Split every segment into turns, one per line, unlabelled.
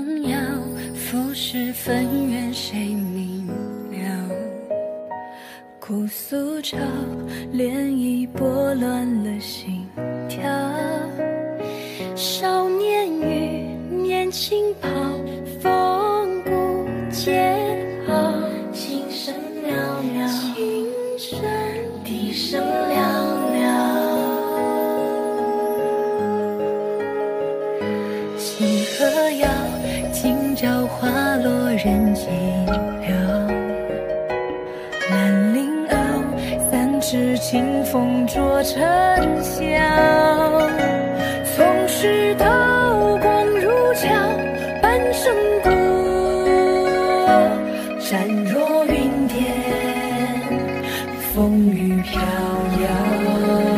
耀，浮世纷远谁明了？哭诉着涟漪拨乱了心跳。少年与年轻跑，风骨桀骜。琴声袅袅，琴声笛声寥寥。星河遥，今朝花落人寂寥。兰陵坳，三尺清风灼尘嚣。从世刀光如鞘，半生骨，展若云天，风雨飘摇。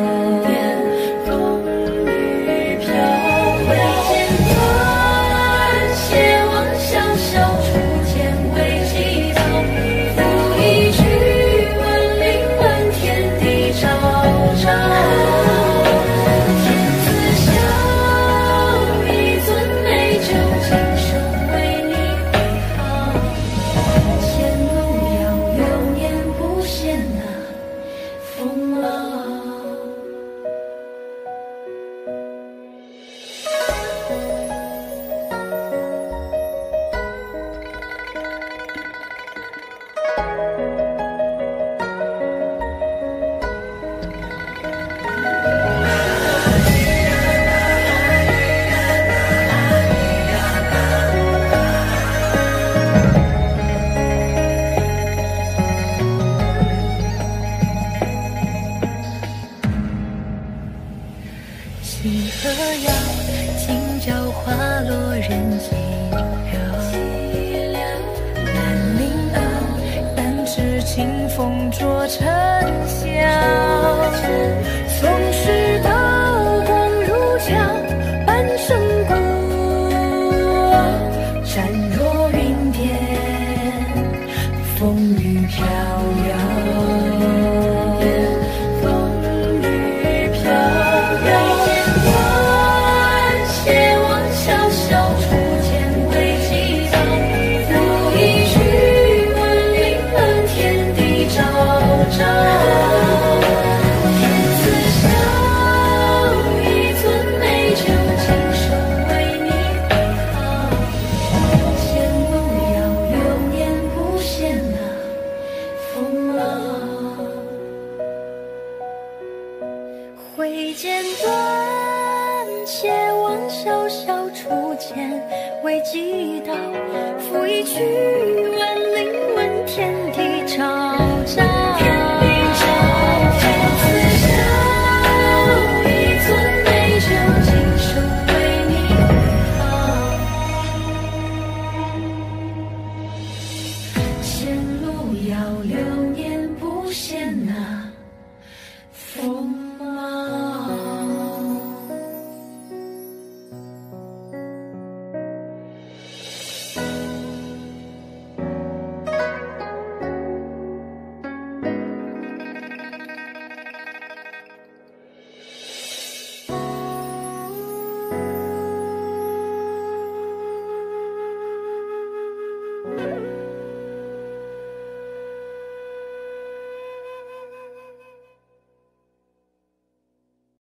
星河遥，今朝花落人寂寥。兰陵坳，三尺清风灼尘嚣。从世刀光如鞘，半生骨，展若云天，风雨飘摇。挥剑断，且望潇潇初见为寄道。赋一曲，问灵问天地。